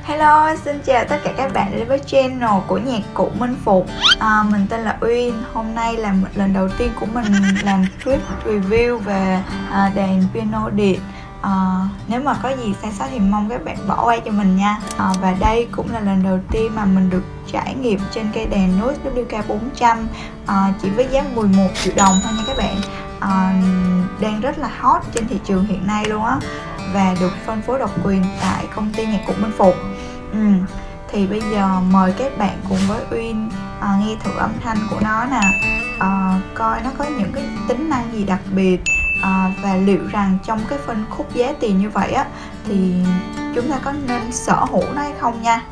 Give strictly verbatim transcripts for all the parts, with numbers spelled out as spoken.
Hello, xin chào tất cả các bạn đến với channel của nhạc cụ Minh Phục. à, Mình tên là Uyên. Hôm nay là một lần đầu tiên của mình làm clip review về à, đàn piano điện. à, Nếu mà có gì sai sót thì mong các bạn bỏ qua cho mình nha. à, Và đây cũng là lần đầu tiên mà mình được trải nghiệm trên cây đàn Noise W K bốn trăm, à, chỉ với giá mười một triệu đồng thôi nha các bạn. à, Đang rất là hot trên thị trường hiện nay luôn á, và được phân phối độc quyền tại công ty nhạc cụ Minh Phục. ừ. Thì bây giờ mời các bạn cùng với Uyên à, nghe thử âm thanh của nó nè, à, coi nó có những cái tính năng gì đặc biệt, à, và liệu rằng trong cái phân khúc giá tiền như vậy á thì chúng ta có nên sở hữu nó hay không nha.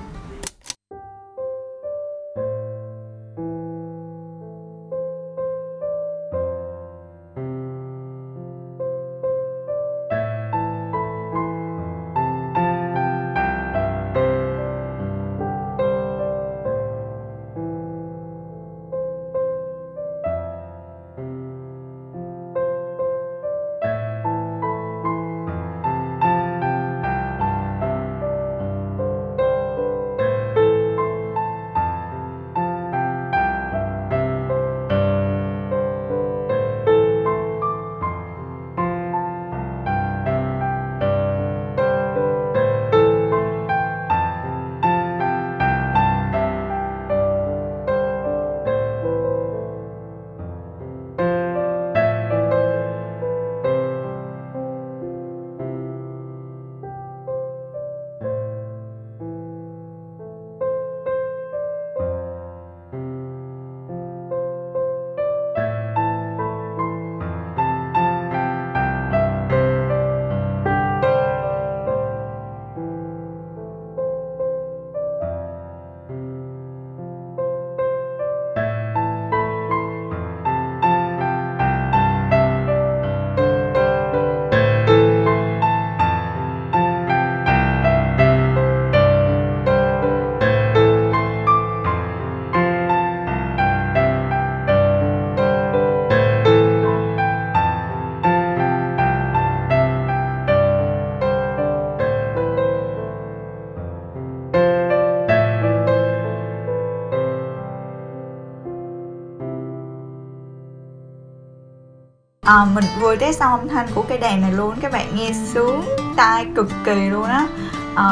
À, mình vừa test xong âm thanh của cây đàn này luôn, các bạn nghe sướng tai cực kỳ luôn á. à,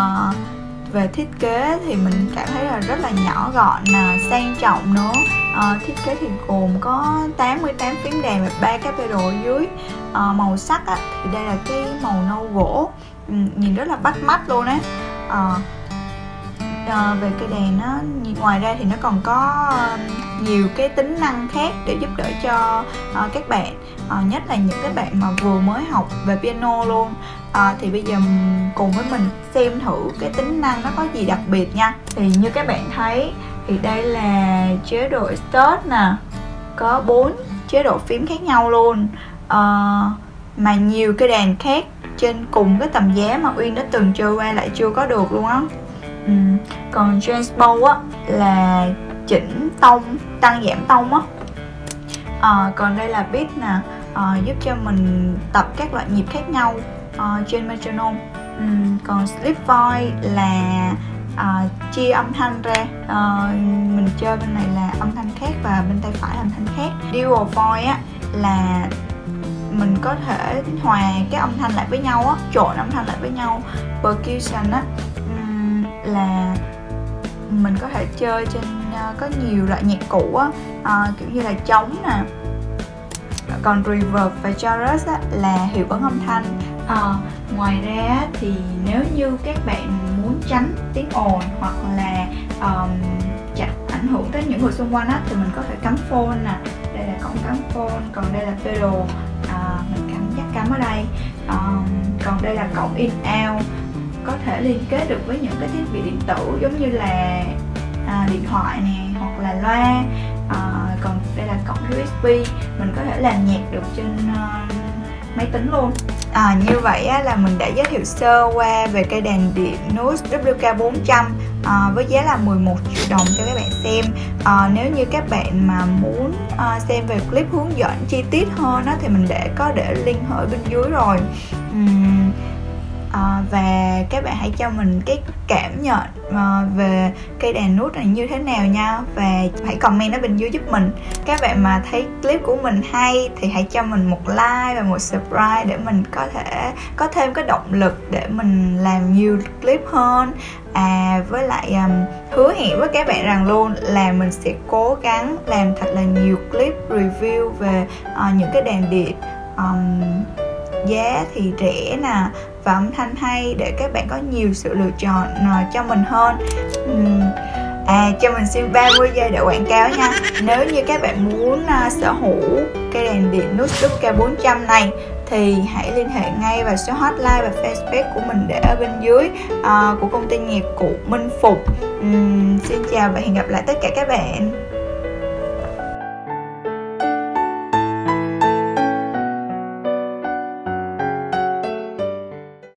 Về thiết kế thì mình cảm thấy là rất là nhỏ gọn nè, sang trọng nữa. à, Thiết kế thì gồm có tám mươi tám phím đàn và ba cái pedal ở dưới. à, Màu sắc á, thì đây là cái màu nâu gỗ, ừ, nhìn rất là bắt mắt luôn á. à, À, về cây đàn nó ngoài ra thì nó còn có uh, nhiều cái tính năng khác để giúp đỡ cho uh, các bạn, uh, nhất là những cái bạn mà vừa mới học về piano luôn. uh, thì bây giờ cùng với mình xem thử cái tính năng nó có gì đặc biệt nha. Thì như các bạn thấy thì đây là chế độ start nè, có bốn chế độ phím khác nhau luôn, uh, mà nhiều cây đàn khác trên cùng cái tầm giá mà Uyên đã từng chơi qua lại chưa có được luôn á. Ừ. Còn transpo á là chỉnh tông, tăng giảm tông á. à, Còn đây là beat nè, à, giúp cho mình tập các loại nhịp khác nhau à, trên metronome. ừ. Còn slip voice là à, chia âm thanh ra, à, mình chơi bên này là âm thanh khác và bên tay phải là âm thanh khác. Dual voice á là mình có thể hòa cái âm thanh lại với nhau á, trộn âm thanh lại với nhau. Percussion á là mình có thể chơi trên uh, có nhiều loại nhạc cụ á, uh, kiểu như là trống nè. Còn reverb và chorus á, là hiệu ứng âm thanh. uh, Ngoài ra thì nếu như các bạn muốn tránh tiếng ồn hoặc là um, chặt ảnh hưởng tới những người xung quanh á, thì mình có thể cắm phone nè. Đây là cổng cắm phone, còn đây là pedal, uh, mình cắm jack cắm ở đây. uh, Còn đây là cổng in out, có thể liên kết được với những cái thiết bị điện tử giống như là à, điện thoại nè hoặc là loa. à, Còn đây là cổng U S B, mình có thể làm nhạc được trên uh, máy tính luôn. à, Như vậy á, là mình đã giới thiệu sơ qua về cây đàn điện Noise W K bốn trăm à, với giá là mười một triệu đồng cho các bạn xem. à, Nếu như các bạn mà muốn à, xem về clip hướng dẫn chi tiết hơn á, thì mình để có để link ở bên dưới rồi. uhm, À, và các bạn hãy cho mình cái cảm nhận à, về cây đàn nút này như thế nào nha. Và hãy comment ở bên dưới giúp mình. Các bạn mà thấy clip của mình hay thì hãy cho mình một like và một subscribe để mình có thể có thêm cái động lực để mình làm nhiều clip hơn. À với lại um, hứa hẹn với các bạn rằng luôn là mình sẽ cố gắng làm thật là nhiều clip review về uh, những cái đàn điện um, giá thì rẻ nè và âm thanh hay để các bạn có nhiều sự lựa chọn uh, cho mình hơn. uhm. À cho mình xin ba mươi giây để quảng cáo nha. Nếu như các bạn muốn uh, sở hữu cây đàn điện Nutz K bốn trăm này thì hãy liên hệ ngay vào số hotline và Facebook của mình để ở bên dưới uh, của công ty nhạc cụ Minh Phục. uhm, Xin chào và hẹn gặp lại tất cả các bạn.